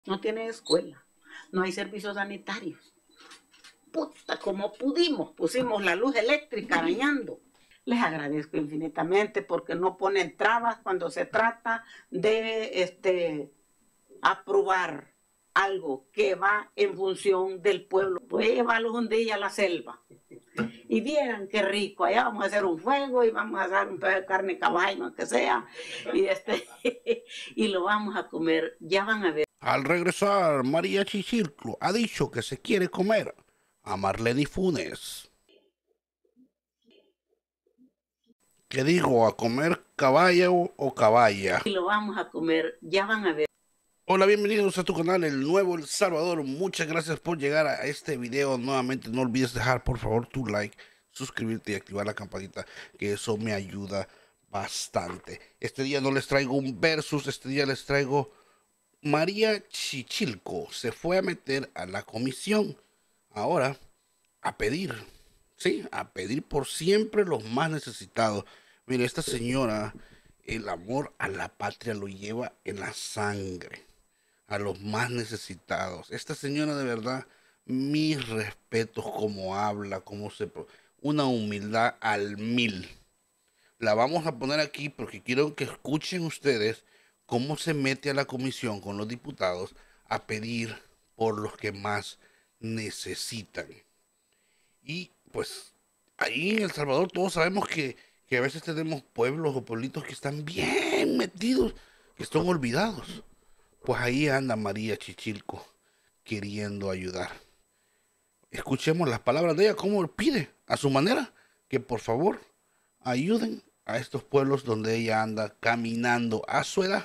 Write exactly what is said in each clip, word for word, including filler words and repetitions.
no tienen escuela, no hay servicios sanitarios. Puta, como pudimos, pusimos la luz eléctrica arañando. Les agradezco infinitamente porque no ponen trabas cuando se trata de este, aprobar algo que va en función del pueblo. Voy a llevarlos un día a la selva y vieran qué rico, allá vamos a hacer un fuego y vamos a hacer un pedazo de carne de caballo, aunque sea, y, este, y lo vamos a comer, ya van a ver. Al regresar, María Chichilco ha dicho que se quiere comer a Marlene Funes. ¿Qué digo? ¿A comer caballo o caballa? Y lo vamos a comer, ya van a ver. Hola, bienvenidos a tu canal El Nuevo El Salvador. Muchas gracias por llegar a este video. Nuevamente no olvides dejar por favor tu like, suscribirte y activar la campanita, que eso me ayuda bastante. Este día no les traigo un versus, este día les traigo María Chichilco. Se fue a meter a la comisión ahora a pedir, sí, a pedir por siempre los más necesitados. Mire, esta señora, el amor a la patria lo lleva en la sangre, a los más necesitados. Esta señora de verdad, mis respetos, cómo habla, cómo se... una humildad al mil. La vamos a poner aquí porque quiero que escuchen ustedes cómo se mete a la comisión con los diputados a pedir por los que más necesitan. Y pues ahí en El Salvador todos sabemos que, que a veces tenemos pueblos o pueblitos que están bien metidos, que están olvidados. Pues ahí anda María Chichilco queriendo ayudar. Escuchemos las palabras de ella, cómo pide a su manera que por favor ayuden a estos pueblos donde ella anda caminando a su edad.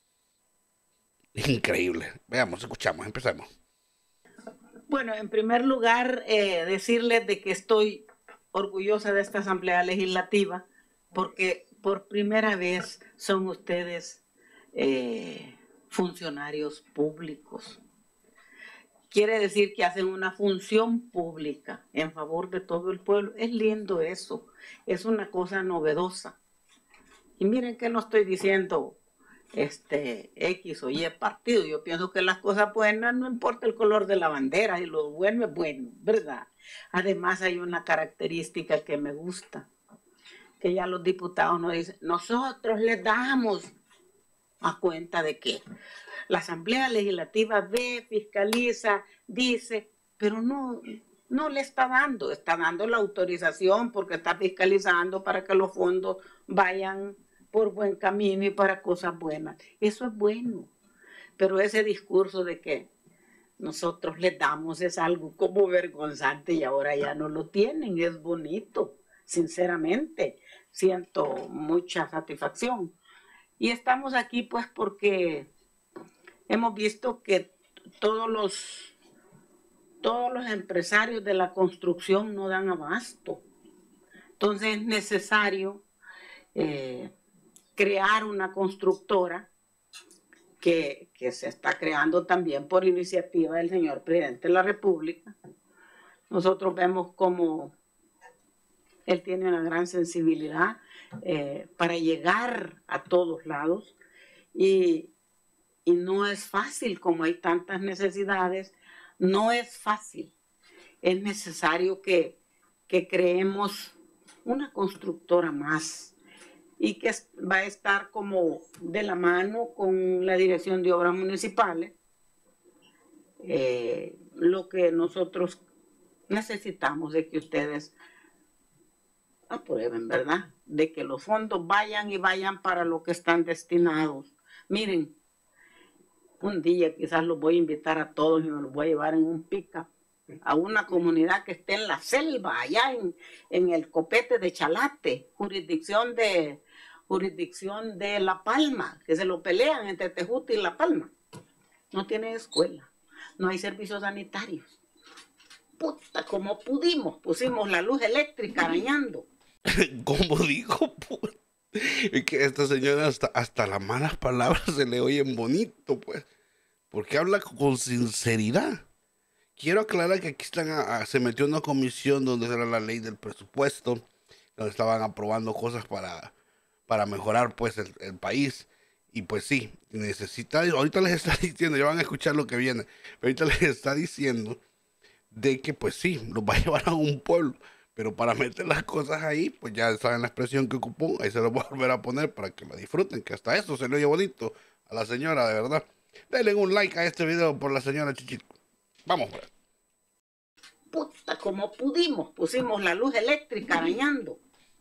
Increíble. Veamos, escuchamos, empecemos. Bueno, en primer lugar, eh, decirles de que estoy orgullosa de esta Asamblea Legislativa porque por primera vez son ustedes eh, funcionarios públicos. Quiere decir que hacen una función pública en favor de todo el pueblo. Es lindo eso, es una cosa novedosa. Y miren que no estoy diciendo este X o Y partido. Yo pienso que las cosas buenas no importa el color de la bandera, y lo bueno es bueno, ¿verdad? Además hay una característica que me gusta, que ya los diputados nos dicen, nosotros les damos a cuenta de que la Asamblea Legislativa ve, fiscaliza, dice, pero no, no le está dando, está dando la autorización porque está fiscalizando para que los fondos vayan por buen camino y para cosas buenas. Eso es bueno, pero ese discurso de que nosotros les damos es algo como vergonzante y ahora ya no lo tienen, es bonito, sinceramente, siento mucha satisfacción. Y estamos aquí pues porque hemos visto que todos los, todos los empresarios de la construcción no dan abasto. Entonces es necesario eh, crear una constructora que, que se está creando también por iniciativa del señor presidente de la República. Nosotros vemos cómo él tiene una gran sensibilidad eh, para llegar a todos lados y, y no es fácil, como hay tantas necesidades, no es fácil. Es necesario que, que creemos una constructora más y que va a estar como de la mano con la Dirección de Obras Municipales, eh, lo que nosotros necesitamos de que ustedes aprueben, ¿verdad? De que los fondos vayan y vayan para lo que están destinados. Miren, un día quizás los voy a invitar a todos y me los voy a llevar en un pick-up a una comunidad que esté en la selva, allá en, en el Copete de Chalate, jurisdicción de, jurisdicción de La Palma, que se lo pelean entre Tejuta y La Palma. No tienen escuela, no hay servicios sanitarios. Puta, como pudimos, pusimos la luz eléctrica arañando. Como dijo, pues, es que esta señora hasta, hasta las malas palabras se le oyen bonito, pues, porque habla con sinceridad. Quiero aclarar que aquí están a, a, se metió en una comisión donde era la ley del presupuesto, donde estaban aprobando cosas para, para mejorar pues el, el país. Y pues sí, necesita, ahorita les está diciendo, ya van a escuchar lo que viene, pero ahorita les está diciendo de que pues sí, los va a llevar a un pueblo, pero para meter las cosas ahí, pues ya saben la expresión que ocupó, ahí se lo voy a volver a poner para que la disfruten, que hasta eso se le oye bonito a la señora, de verdad. Denle un like a este video por la señora Chichilco. Vamos, pues. Puta, como pudimos, pusimos la luz eléctrica arañando.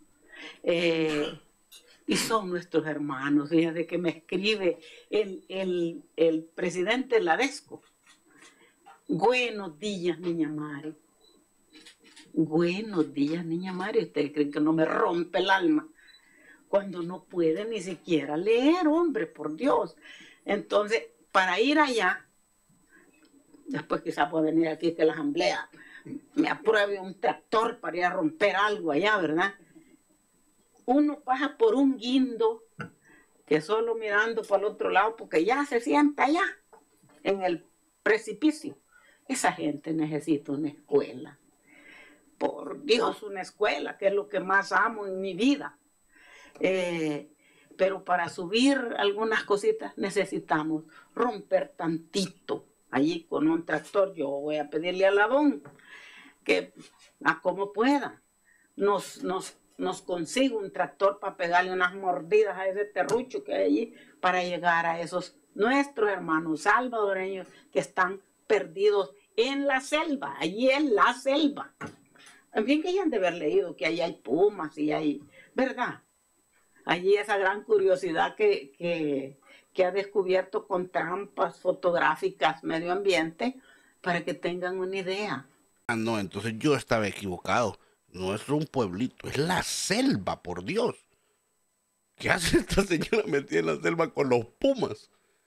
Eh, y son nuestros hermanos, fíjate que me escribe el, el, el presidente Ladesco. Buenos días, niña Mari. Buenos días, niña Mari. ¿Ustedes creen que no me rompe el alma? Cuando no puede ni siquiera leer, hombre, por Dios. Entonces, para ir allá, después quizás pueda venir aquí que la asamblea me apruebe un tractor para ir a romper algo allá, ¿verdad? Uno pasa por un guindo que solo mirando para el otro lado, porque ya se sienta allá, en el precipicio. Esa gente necesita una escuela. Por Dios, una escuela, que es lo que más amo en mi vida. Eh, pero para subir algunas cositas necesitamos romper tantito. Allí con un tractor yo voy a pedirle al Adón que a como pueda nos, nos, nos consiga un tractor para pegarle unas mordidas a ese terrucho que hay allí para llegar a esos nuestros hermanos salvadoreños que están perdidos en la selva, allí en la selva. En fin, que hayan de haber leído que allí hay pumas y hay, ¿verdad? Allí esa gran curiosidad que, que, que ha descubierto con trampas fotográficas medio ambiente para que tengan una idea. Ah, no, entonces yo estaba equivocado. No es un pueblito, es la selva, por Dios. ¿Qué hace esta señora metida en la selva con los pumas?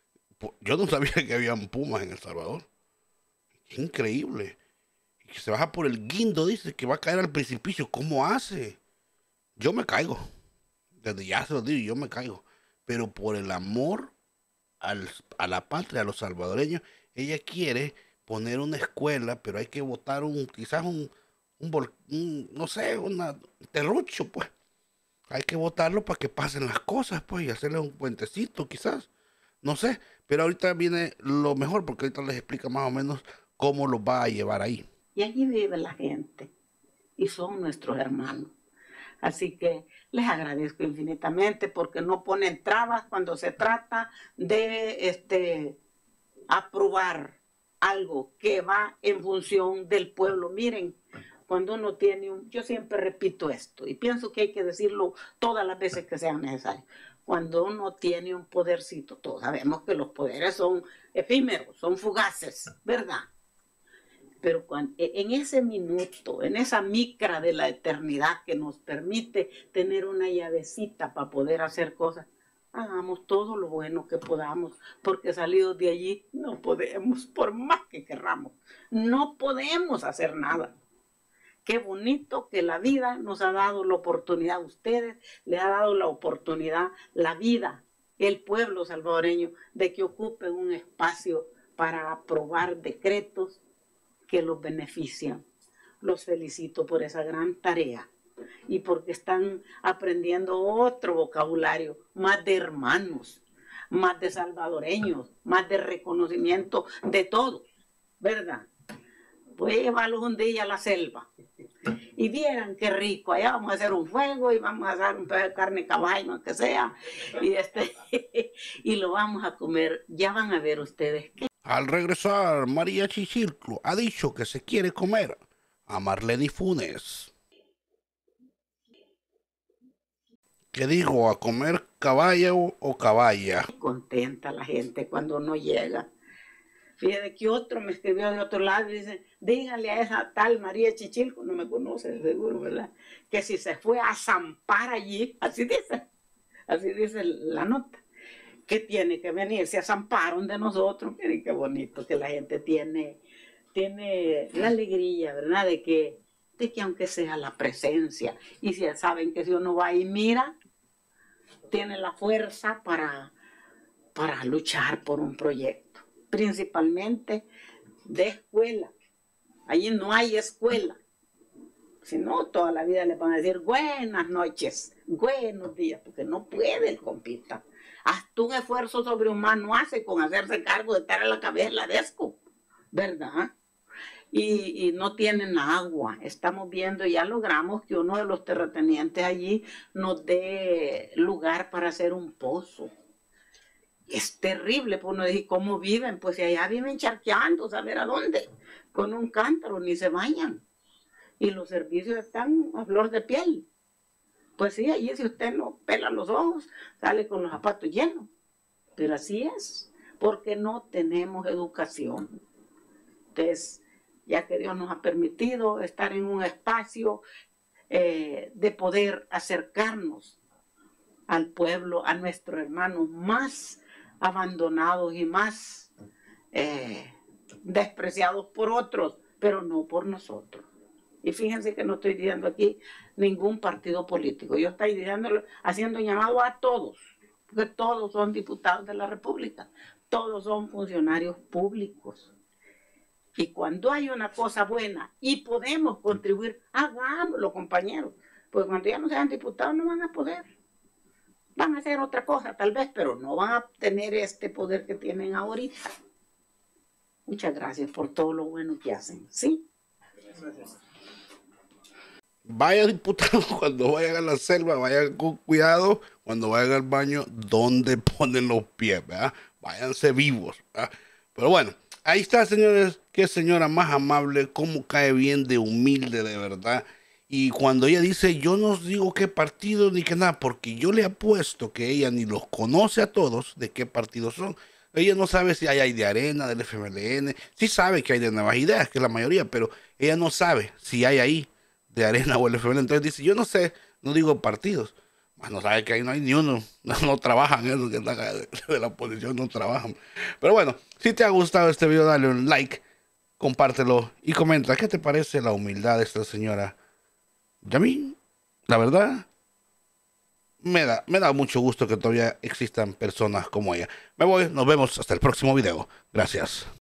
Yo no sabía que habían pumas en El Salvador. Qué increíble. Y que se baja por el guindo, dice que va a caer al precipicio. ¿Cómo hace? Yo me caigo. Desde ya se lo digo, yo me caigo. Pero por el amor al, a la patria, a los salvadoreños, ella quiere poner una escuela, pero hay que botar un, quizás un, un, vol, un no sé, un terrucho, pues. Hay que botarlo para que pasen las cosas, pues, y hacerle un puentecito, quizás. No sé, pero ahorita viene lo mejor, porque ahorita les explica más o menos cómo los va a llevar ahí. Y allí vive la gente, y son nuestros hermanos. Así que les agradezco infinitamente porque no ponen trabas cuando se trata de este, aprobar algo que va en función del pueblo. Miren, cuando uno tiene un... Yo siempre repito esto y pienso que hay que decirlo todas las veces que sean necesarias. Cuando uno tiene un podercito, todos sabemos que los poderes son efímeros, son fugaces, ¿verdad? Pero cuando, en ese minuto, en esa micra de la eternidad que nos permite tener una llavecita para poder hacer cosas, hagamos todo lo bueno que podamos, porque salidos de allí no podemos, por más que querramos, no podemos hacer nada. Qué bonito que la vida nos ha dado la oportunidad, a ustedes le ha dado la oportunidad, la vida, el pueblo salvadoreño, de que ocupen un espacio para aprobar decretos que los benefician. Los felicito por esa gran tarea y porque están aprendiendo otro vocabulario, más de hermanos, más de salvadoreños, más de reconocimiento de todo, ¿verdad? Voy a llevarlos un día a la selva y vieran qué rico, allá vamos a hacer un fuego y vamos a hacer un pedazo de carne de caballo, aunque sea, y, este, y lo vamos a comer. Ya van a ver ustedes qué. Al regresar, María Chichilco ha dicho que se quiere comer a Marlene Funes. ¿Qué digo? ¿A comer caballo o caballa? Contenta la gente cuando uno llega. Fíjate que otro me escribió de otro lado y dice, dígale a esa tal María Chichilco, no me conoce seguro, ¿verdad? Que si se fue a zampar allí, así dice, así dice la nota, que tiene que venir, se zamparon de nosotros. Miren qué bonito que la gente tiene, tiene la alegría, ¿verdad? De que, de que aunque sea la presencia, y si saben que si uno va y mira, tiene la fuerza para, para luchar por un proyecto, principalmente de escuela. Allí no hay escuela. Si no, toda la vida le van a decir buenas noches, buenos días, porque no puede el compita. hasta un esfuerzo sobrehumano hace con hacerse cargo de estar a la cabeza de la DESCO, ¿verdad? Y, y no tienen agua. Estamos viendo, ya logramos que uno de los terratenientes allí nos dé lugar para hacer un pozo. Es terrible, pues uno dice, ¿cómo viven? Pues si allá viven charqueando, saber a dónde, con un cántaro, ni se bañan. Y los servicios están a flor de piel. Pues sí, allí si usted no pela los ojos, sale con los zapatos llenos. Pero así es, porque no tenemos educación. Entonces, ya que Dios nos ha permitido estar en un espacio eh, de poder acercarnos al pueblo, a nuestros hermanos más abandonados y más eh, despreciados por otros, pero no por nosotros. Y fíjense que no estoy diciendo aquí ningún partido político. Yo estoy diciéndolo, haciendo un llamado a todos, porque todos son diputados de la República, todos son funcionarios públicos. Y cuando hay una cosa buena y podemos contribuir, hagámoslo, compañeros. Porque cuando ya no sean diputados no van a poder. Van a hacer otra cosa tal vez, pero no van a tener este poder que tienen ahorita. Muchas gracias por todo lo bueno que hacen. ¿Sí? Gracias. Vaya diputado, cuando vayan a la selva, vayan con cuidado, cuando vayan al baño, donde ponen los pies, ¿verdad? Váyanse vivos, ¿verdad? Pero bueno, ahí está, señores, qué señora más amable, cómo cae bien de humilde, de verdad. Y cuando ella dice, yo no os digo qué partido ni qué nada, porque yo le apuesto que ella ni los conoce a todos de qué partidos son. Ella no sabe si hay, hay de Arena, del F M L N, sí sabe que hay de Nuevas Ideas, que es la mayoría, pero ella no sabe si hay ahí de Arena o el F M L N. Entonces dice, yo no sé, no digo partidos. Más no sabe que ahí no hay ni uno, no, no trabajan, esos que están de, de la oposición no trabajan. Pero bueno, si te ha gustado este video, dale un like, compártelo y comenta, ¿qué te parece la humildad de esta señora? Y a mí, la verdad, me da, me da mucho gusto que todavía existan personas como ella. Me voy, nos vemos hasta el próximo video. Gracias.